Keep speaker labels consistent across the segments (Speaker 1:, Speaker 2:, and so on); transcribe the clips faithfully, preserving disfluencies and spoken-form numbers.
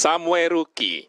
Speaker 1: サムエル記。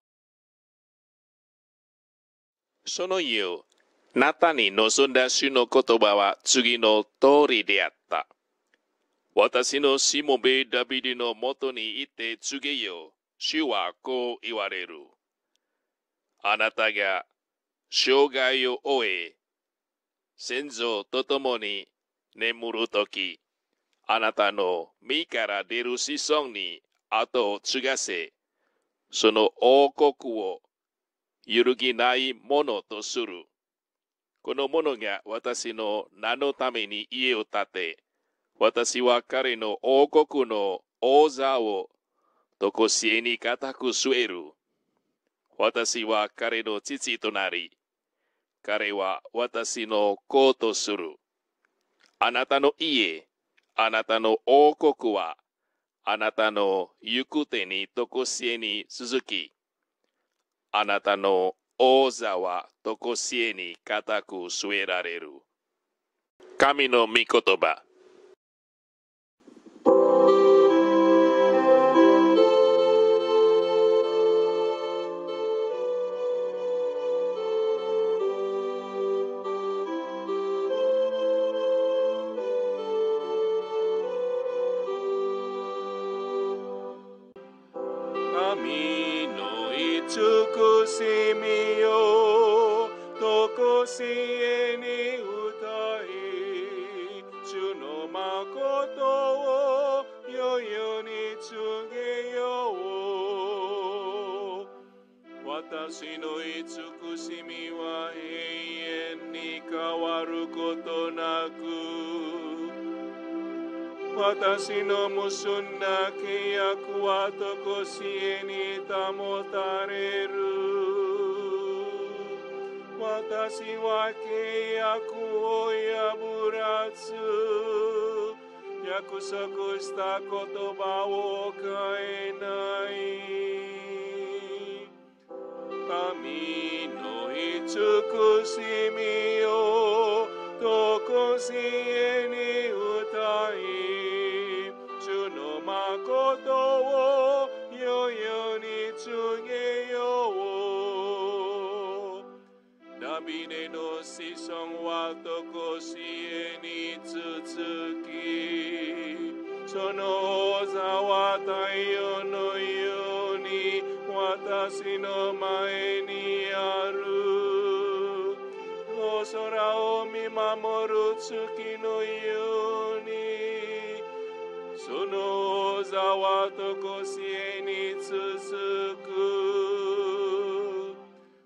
Speaker 1: その夜、ナタに望んだ主の言葉は次の通りであった。私のしもべダビデのもとに行って告げよ。主はこう言われる。あなたが生涯を終え、先祖と共に眠るとき、あなたの身から出る子孫に後を継がせ、その王国を揺るぎないものとする。この者が私の名のために家を建て、私は彼の王国の王座をとこしえに固く据える。私は彼の父となり、彼は私の子とする。あなたの家、あなたの王国は、あなたの行く手にとこしえに続き、あなたの王座はとこしえに固く据えられる。神の御言葉。神の慈しみよとこしえに歌い、主の誠を世々に告げよう。私の慈しみは永遠に変わることなく、私の結んだ契約はとこしえに保たれる。私は契約を破らず、約束した言葉を変えない。神の慈しみよとこしえに歌い、主の誠を世々に告げよう。ダビデの子孫はとこしえに続き、その王座は太陽のように私の前にある。お空を見守る月のように、その王座はとこしえに続く。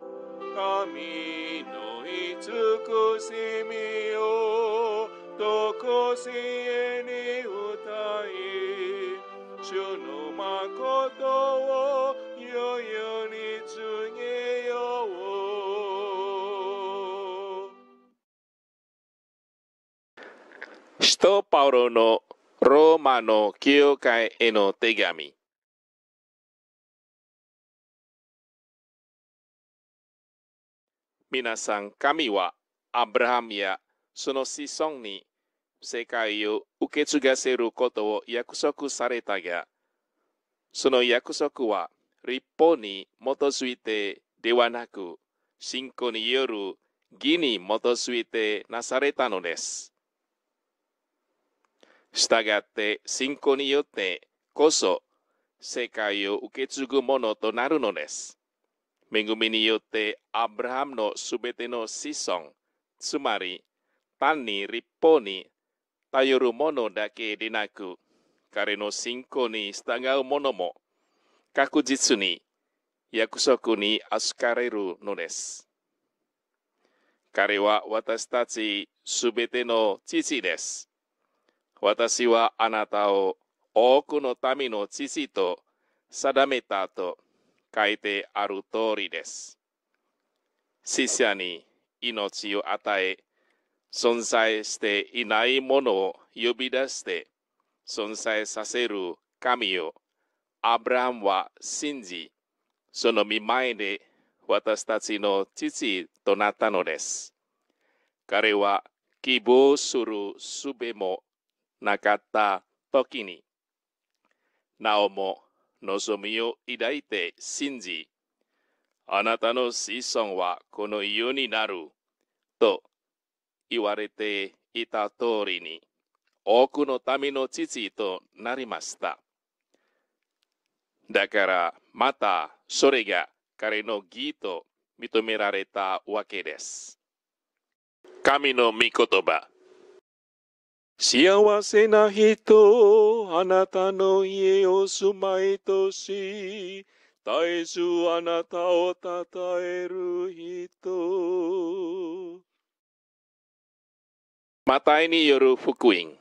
Speaker 1: 神の慈しみよとこしえに歌い、主の誠を世々に告げよう。使徒パウロのローマの教会への手紙。皆さん、神はアブラハムやその子孫に世界を受け継がせることを約束されたが、その約束は立法に基づいてではなく、信仰による義に基づいてなされたのです。したがって信仰によってこそ世界を受け継ぐものとなるのです。恵みによってアブラハムのすべての子孫、つまり単に立法に頼るものだけでなく、彼の信仰に従う者も確実に約束に預かれるのです。彼は私たちすべての父です。私はあなたを多くの民の父と定めたと書いてある通りです。死者に命を与え、存在していないものを呼び出して存在させる神をアブラハムは信じ、その御前で私たちの父となったのです。彼は希望する術もなかった時に、なおも望みを抱いて信じ、あなたの子孫はこの世になると言われていた通りに、多くの民の父となりました。だからまたそれが彼の義と認められたわけです。神の御言葉。幸せな人、あなたの家を住まいとし、絶えずあなたをたたえる人。マタイによる福音。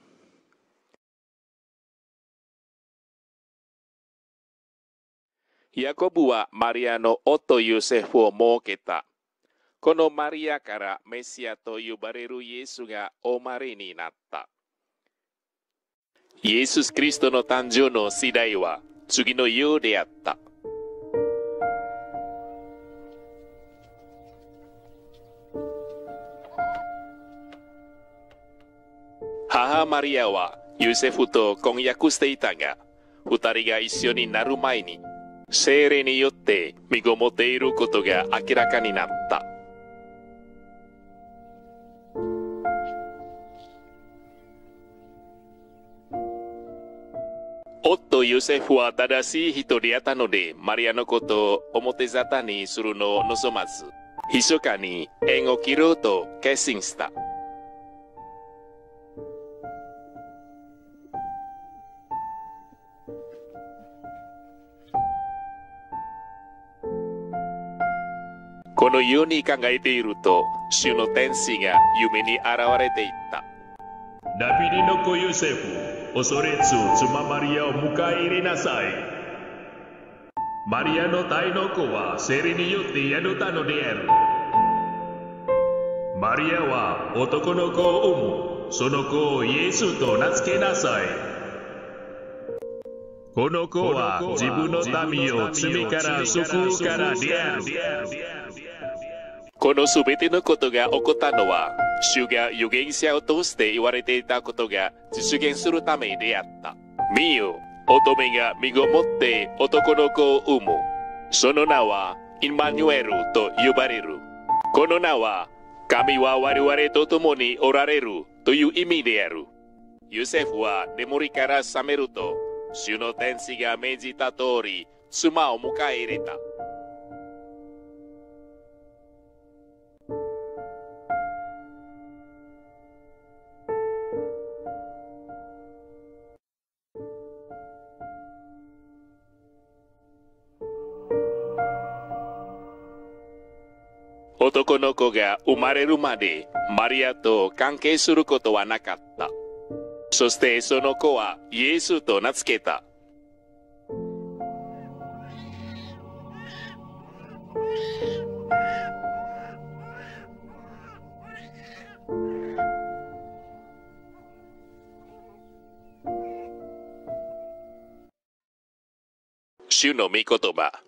Speaker 1: ヤコブはマリアの夫ヨセフを設けた。このマリアからメシアと呼ばれるイエスがお生まれになった。イエス・キリストの誕生の次第は次のようであった。母マリアはヨセフと婚約していたが、二人が一緒になる前に、聖霊によって身ごもっていることが明らかになった。夫ヨセフは正しい人であったので、マリアのことを表沙汰にするのを望まず、密かに縁を切ろうと決心した。このように考えていると、主の天使が夢に現れていった。
Speaker 2: ダビデの子ヨセフ、恐れず妻マリアを迎え入れなさい。マリアの胎の子は聖霊によって宿ったのである。マリアは男の子を産む。その子をイエスと名付けなさい。この子は自分の民を罪から救うからである。
Speaker 1: このすべてのことが起こったのは、主が預言者を通して言われていたことが実現するためであった。見よ、乙女が身ごもって男の子を産む。その名はイマニュエルと呼ばれる。この名は、神は我々と共におられるという意味である。ヨセフは眠りから覚めると、主の天使が命じた通り、妻を迎え入れた。男の子が生まれるまでマリアと関係することはなかった。そしてその子はイエスと名付けた。主の御言葉。